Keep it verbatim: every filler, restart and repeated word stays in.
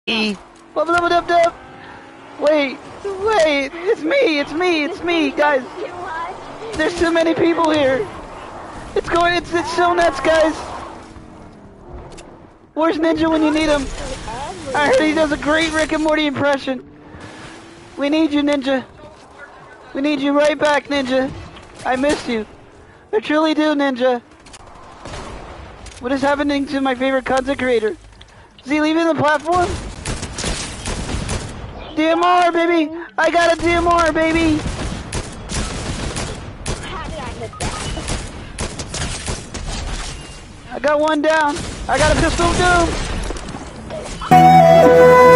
E. Wait, wait, it's me, it's me, it's me, guys. There's too many people here. It's going, it's, it's so nuts, guys. Where's Ninja when you need him? I heard he does a great Rick and Morty impression. We need you, Ninja. We need you right back, Ninja. I missed you. I truly do, Ninja. What is happening to my favorite content creator? Is he leaving the platform? D M R, baby! I got a D M R, baby! I got one down. I got a pistol of doom.